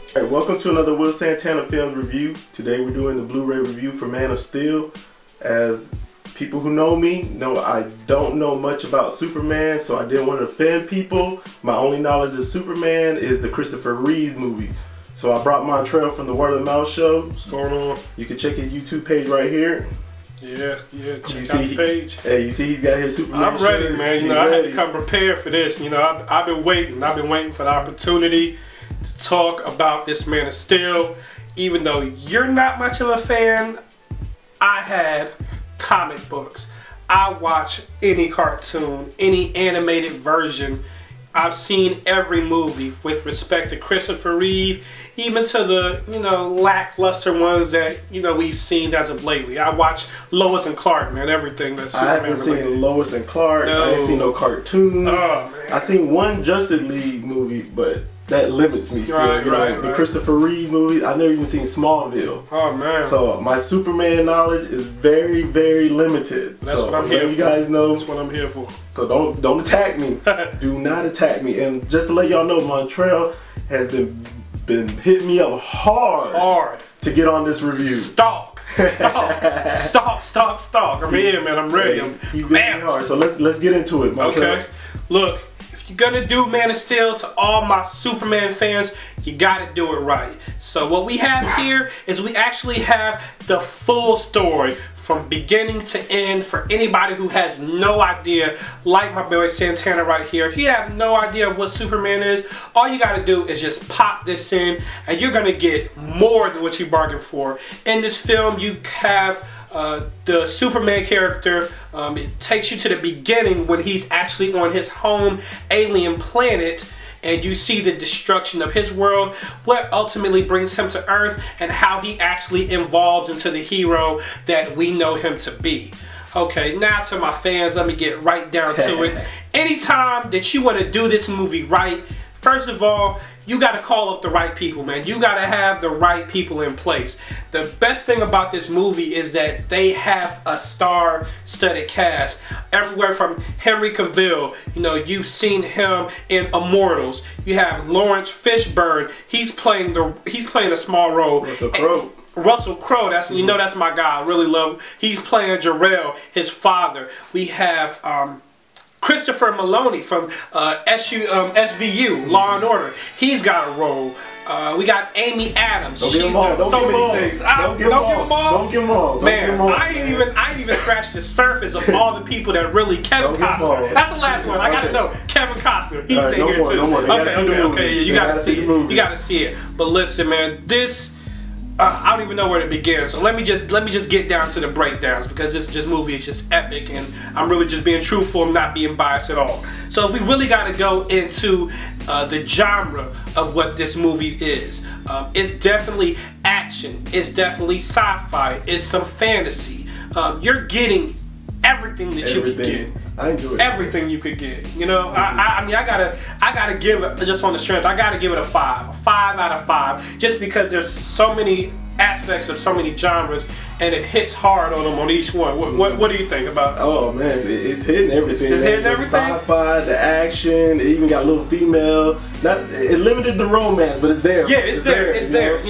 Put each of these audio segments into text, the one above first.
Alright, welcome to another Will Santana Films review. Today we're doing the Blu-ray review for Man of Steel. As people who know me know, I don't know much about Superman, so I didn't want to offend people. My only knowledge of Superman is the Christopher Reeve movie. So I brought Montreal from the Word of the Mouth show. What's going on? You can check his YouTube page right here. Yeah, check out the page. Hey, you see he's got his Superman I'm ready, shirt. man. You know, I had to come prepared for this. You know, I've been waiting. I've been waiting for the opportunity to talk about this Man of Steel. Even though you're not much of a fan, I had comic books. I watch any cartoon, any animated version. I've seen every movie with respect to Christopher Reeve, even to the, lackluster ones that, we've seen as of lately. I watch Lois and Clark, man, everything that's Superman I haven't related. seen Lois and Clark. No. I ain't seen no cartoon. Oh, man. I seen one Justice League movie, but that limits me still. The Christopher Reeve movie, I've never even seen Smallville. Oh, man. So my Superman knowledge is very, very limited. That's what I'm here for. You guys know. That's what I'm here for. So don't attack me. Do not attack me. And just to let y'all know, Montreal has been hitting me up hard to get on this review. Stalk. I'm here, man. I'm ready. He's hitting me hard. So let's get into it, Montreal. Okay. Look, if you're gonna do Man of Steel, to all my Superman fans, you gotta do it right. So what we have here is we actually have the full story from beginning to end for anybody who has no idea, like my boy Santana right here. If you have no idea of what Superman is, all you gotta do is just pop this in and you're gonna get more than what you bargained for. In this film, you have the Superman character. It takes you to the beginning when he's actually on his home alien planet, and you see the destruction of his world, what ultimately brings him to Earth, and how he actually evolves into the hero that we know him to be. Okay, now to my fans, let me get right down to it. Anytime that you want to do this movie right, first of all, you got to call up the right people, man. You got to have the right people in place. The best thing about this movie is that they have a star-studded cast. Everywhere from Henry Cavill, you've seen him in Immortals. You have Lawrence Fishburne. He's playing a small role. Russell Crowe, that's my guy. I really love. He's playing Jor-El, his father. We have Christopher Maloney from SVU, Law and Order. He's got a role. We got Amy Adams. She's done so many things. Don't give them all. Man, I ain't even scratched the surface of all the people that really. Kevin Costner. That's the last one. I gotta know. Kevin Costner. He's in here too. Okay. Yeah, you gotta see it. You gotta see it. But listen, man, this. I don't even know where to begin, so let me just get down to the breakdowns, because this movie is just epic, and I'm really just being truthful. I'm not being biased at all. So if we really got to go into the genre of what this movie is, it's definitely action, it's definitely sci-fi, it's some fantasy. You're getting everything that you could get. I enjoy it. Everything you could get. I mean, I gotta give it, just on the strength, I gotta give it a 5 out of 5, just because there's so many aspects of so many genres, and it hits hard on them on each one. What do you think about it? Oh man, it's hitting everything. It's hitting everything. The sci-fi, the action, it even got a little female. It limited the romance, but it's there. Yeah, it's there. It's there.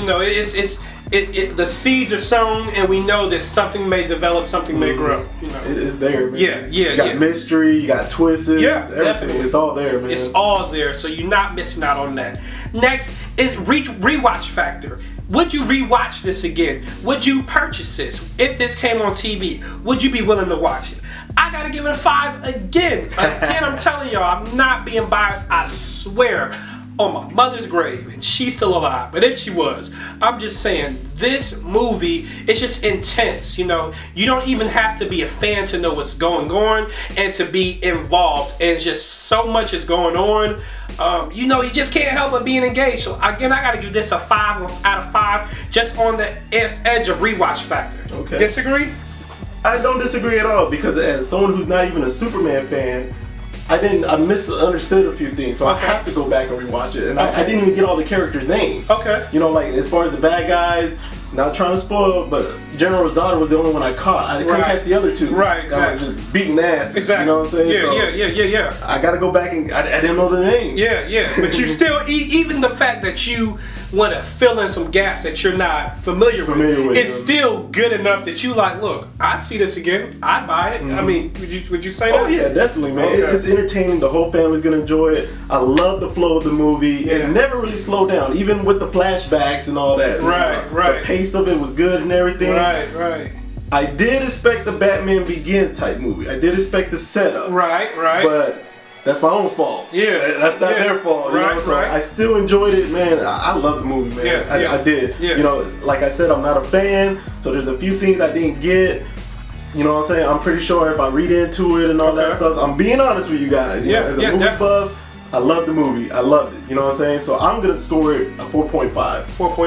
The seeds are sown, and we know that something may develop, something may grow. It's there, man. Yeah. You got mystery, you got twists. Yeah, everything. definitely. It's all there, man. It's all there, so you're not missing out on that. Next is rewatch factor. Would you rewatch this again? Would you purchase this if this came on TV? Would you be willing to watch it? I gotta give it a 5 again. Again, I'm telling y'all, I'm not being biased. I swear on my mother's grave, and she's still alive, but if she was, I'm just saying, this movie is just intense. You don't even have to be a fan to know what's going on and to be involved, and just so much is going on. You just can't help but being engaged. So again, I gotta give this a 5 out of 5, just on the edge of rewatch factor. Okay. Disagree? I don't disagree at all, because as someone who's not even a Superman fan, I misunderstood a few things, so I have to go back and rewatch it. And I didn't even get all the characters' names. Okay. Like as far as the bad guys, not trying to spoil, but General Rosado was the only one I caught. I couldn't catch the other two. Right, exactly. Just beating ass. Exactly. You know what I'm saying? Yeah. I gotta go back and I didn't know the name. Yeah. But you still, even the fact that you want to fill in some gaps that you're not familiar with, it's still good enough that you like, look, I'd see this again, I'd buy it. I mean, would you say that? Oh yeah, definitely, man. Okay. It's entertaining. The whole family's gonna enjoy it. I love the flow of the movie. It never really slowed down, even with the flashbacks and all that. Right. The pace of it was good and everything. Right. I did expect the Batman Begins type movie. I did expect the setup. Right. But that's my own fault. Yeah. That's not their fault. You know? So I still enjoyed it, man. I love the movie, man. I did. Yeah. You know, like I said, I'm not a fan, so there's a few things I didn't get. You know what I'm saying? I'm pretty sure if I read into it and all that stuff, I'm being honest with you guys. You know, as a movie buff, I love the movie. I loved it. You know what I'm saying? So I'm gonna score it a 4.5. 4.5?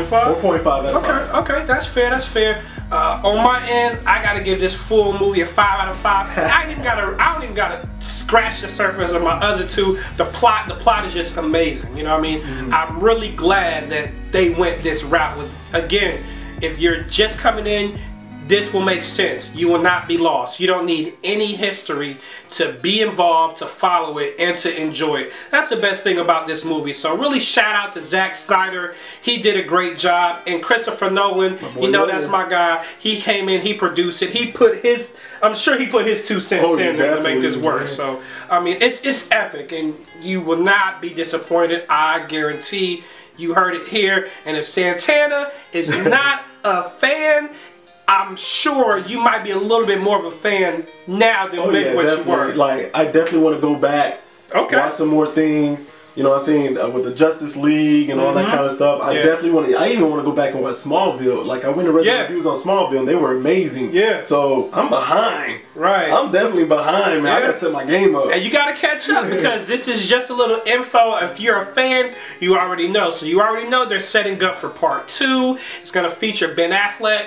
4.5 out of 5. Okay, that's fair. On my end, I gotta give this full movie a 5 out of 5. I don't even gotta scratch the surface of my other two. The plot is just amazing. You know what I mean? I'm really glad that they went this route with, again, if you're just coming in, this will make sense. You will not be lost. You don't need any history to be involved, to follow it, and to enjoy it. That's the best thing about this movie. So really shout out to Zack Snyder. He did a great job. And Christopher Nolan, you know that's my guy. He came in, he produced it. He put his, I'm sure he put his 2 cents in there to make this work. So, I mean, it's epic. And you will not be disappointed. I guarantee. You heard it here. And if Santana is not a fan, I'm sure you might be a little bit more of a fan now than what you were. Like, I definitely want to go back, watch some more things. You know what I'm saying? With the Justice League and all that kind of stuff. I definitely want to, I even want to go back and watch Smallville. Like, I went and read the reviews on Smallville and they were amazing. So, I'm behind. I'm definitely behind, man. I gotta step my game up. And you gotta catch up because this is just a little info. If you're a fan, you already know. So, you already know they're setting up for part 2. It's gonna feature Ben Affleck.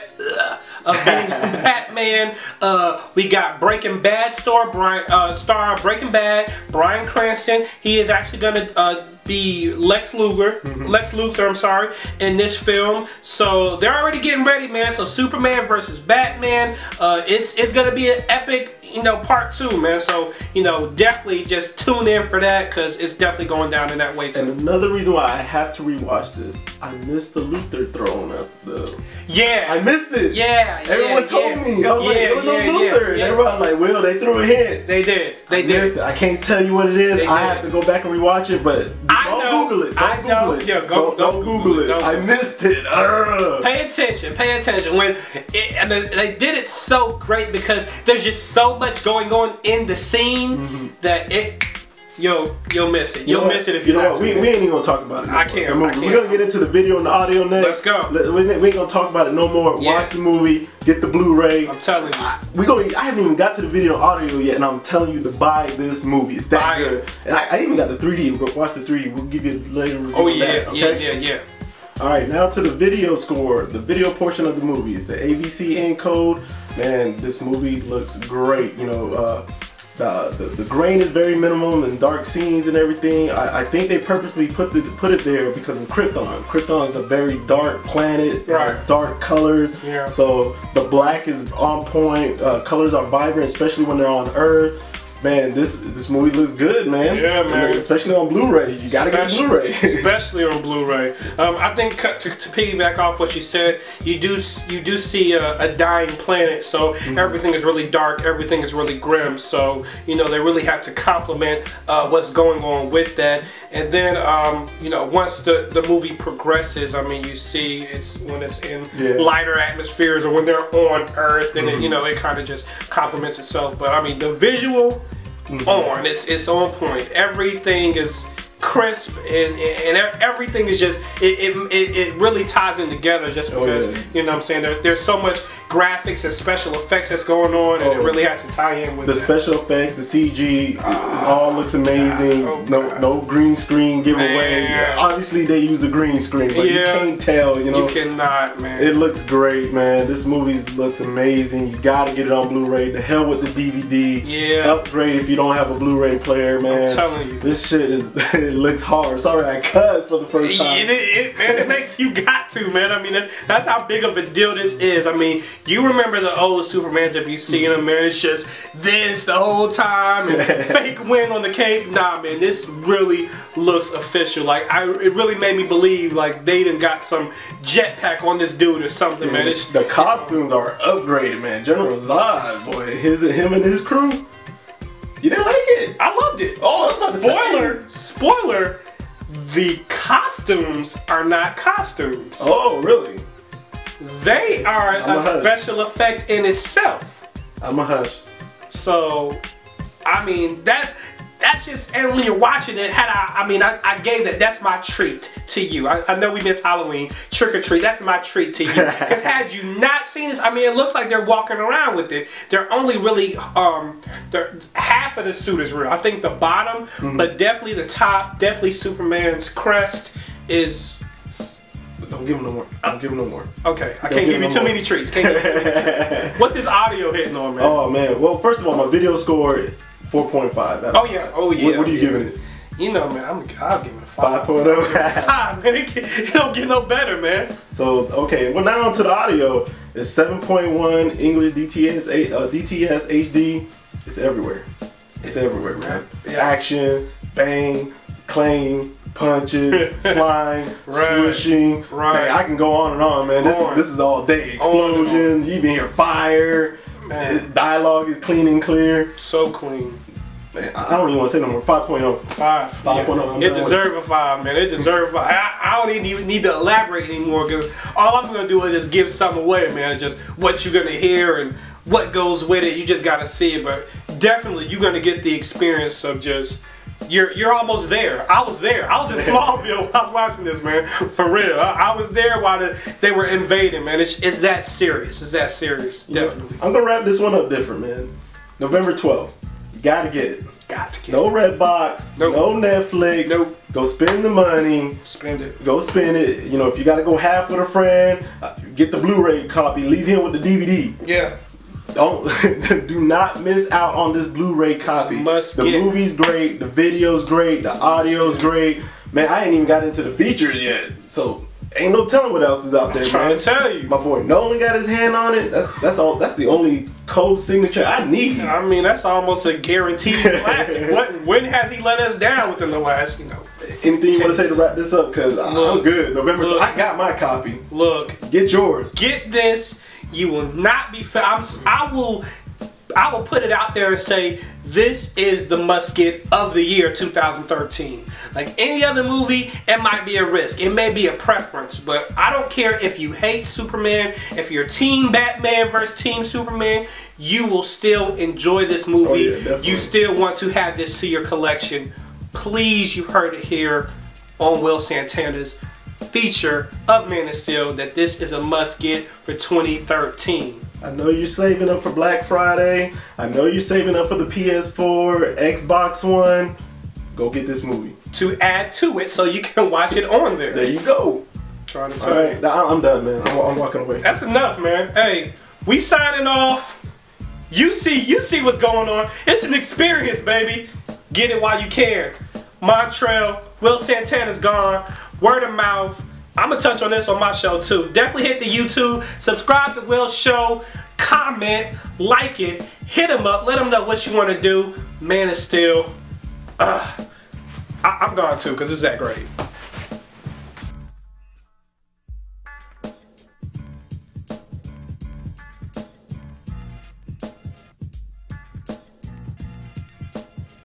Being Batman. We got Breaking Bad star Breaking Bad, Bryan Cranston. He is actually gonna be Lex Luthor, I'm sorry, in this film. So they're already getting ready, man. So Superman versus Batman, it's gonna be an epic, you know, part 2, man. So, you know, definitely just tune in for that because it's definitely going down in that way too. And another reason why I have to rewatch this, I missed the Luthor throne up the. I missed it. Everyone told me. I was like, there was no Luthor. And everyone was like, well, they threw a hint. They did. I missed it. I can't tell you what it is. I have to go back and rewatch it, but don't Google it. Don't Google it. Yeah, don't Google it. I missed it. Pay attention. Pay attention. And they did it so great because there's just so much going on in the scene that you'll miss it. You'll miss it if you know what. We ain't even gonna talk about it. I can't. We're gonna get into the video and the audio next. Let's go. We ain't gonna talk about it no more. Watch the movie. Get the Blu-ray. I'm telling you. I haven't even got to the video and audio yet, and I'm telling you to buy this movie. It's that good. And I even got the 3D. We'll watch the 3D. We'll give you a later review. Oh yeah. Yeah. Alright, now to the video score, the video portion of the movie. It's the ABC encode. Man, this movie looks great. You know, the grain is very minimum and dark scenes and everything. I think they purposely put it there because of Krypton. Krypton is a very dark planet, dark colors. So the black is on point. Colors are vibrant, especially when they're on Earth. Man, this movie looks good, man. Yeah, man. And especially on Blu-ray. You gotta get Blu-ray. Especially on Blu-ray. I think to piggyback off what you said, you do see a dying planet, so everything is really dark, everything is really grim. So, you know, they really have to complement what's going on with that. And then, you know, once the movie progresses, I mean, you see when it's in lighter atmospheres or when they're on Earth, and you know, it kind of just complements itself. But I mean, the visual it's on point. Everything is crisp and everything is just it really ties in together just because you know what I'm saying, there's so much graphics and special effects that's going on, and it really has to tie in with the special effects. The CG all looks amazing. No green screen giveaway. Obviously they use the green screen, but you can't tell, you know. You cannot, man. It looks great, man. This movie looks amazing. You gotta get it on Blu-ray. The hell with the DVD. Upgrade if you don't have a Blu-ray player, man. I'm telling you. This shit is it looks hard. Sorry I cussed for the first time. Man, it makes you got to, man. I mean, that's how big of a deal this is. I mean, You remember the old Supermans if you seen them, man, it's just this the whole time and fake win on the cape. Nah, man, this really looks official. Like, it really made me believe like they done got some jetpack on this dude or something, man. The costumes are upgraded, man. General Zod, boy, him and his crew. You didn't like it? I loved it. Oh, spoiler, the costumes are not costumes. Oh, really? They are a special effect in itself. I'm a hush. So, I mean, that's just, and when you're watching it, I gave that's my treat to you. I know we missed Halloween, trick or treat, that's my treat to you. Because had you not seen this, I mean, it looks like they're walking around with it. They're only really, half of the suit is real. I think the bottom, but definitely the top, definitely Superman's crest is... Don't give him no more. Don't give him no more. Okay, I can't give you too many treats. What this audio hitting on, man? Oh, man. Well, first of all, my video scored 4.5. Oh, yeah. Oh, yeah. What are you giving it? You know, man, I'll give it a 5. 5.0? 5, man. It don't get no better, man. So, okay. Well, now onto the audio. It's 7.1 English DTS HD. It's everywhere. It's everywhere, man. Yeah. Action, bang, clanging, punches, flying, swooshing. Right. Man, I can go on and on, man. This is all day. Explosions. You even hear fire. Man. Dialogue is clean and clear. So clean. Man, I don't even want to say no more. 5.0. 5.0. It deserves a 5, man. It deserves a 5. I don't even need to elaborate anymore because all I'm going to do is just give some away, man. Just what you're going to hear and what goes with it. You just got to see it. But definitely you're going to get the experience of just... You're almost there. I was there. I was in Smallville while I was watching this, man. For real. I was there while they were invading, man. It's that serious. It's that serious. Definitely. I'm going to wrap this one up different, man. November 12th. You got to get it. Got to get no Redbox. Nope. No Netflix. Nope. Go spend the money. Spend it. Go spend it. You know, if you got to go half with a friend, get the Blu-ray copy. Leave him with the DVD. Yeah. Do not miss out on this Blu-ray copy. The movie's great, the video's great, the audio's great. Man, I ain't even got into the features yet, so ain't no telling what else is out there. I'm trying to tell you. My boy Nolan got his hand on it. That's all. That's the only code signature I need. I mean, that's almost a guaranteed classic. When has he let us down within the last, Anything you want to say to wrap this up? Because I'm good. November. I got my copy. Look, get yours. Get this. You will not be. I will put it out there and say this is the must-get of the year 2013. Like any other movie, it might be a risk. It may be a preference, but I don't care if you hate Superman. If you're Team Batman versus Team Superman, you will still enjoy this movie. Oh, yeah, you still want to have this to your collection. Please, you heard it here on Will Santana's feature of Man of Steel that this is a must-get for 2013. I know you're saving up for Black Friday. I know you're saving up for the PS4, Xbox One. Go get this movie. To add to it so you can watch it on there. There you go. Trying to tell you. I'm done, man. I'm walking away. That's enough, man. Hey, we signing off. You see what's going on. It's an experience, baby. Get it while you can. Montreal, Will Santana's gone. Word of mouth. I'm going to touch on this on my show too. Definitely hit the YouTube. Subscribe to Will's show. Comment. Like it. Hit him up. Let him know what you want to do. Man of Steel. I'm gone too because it's that great.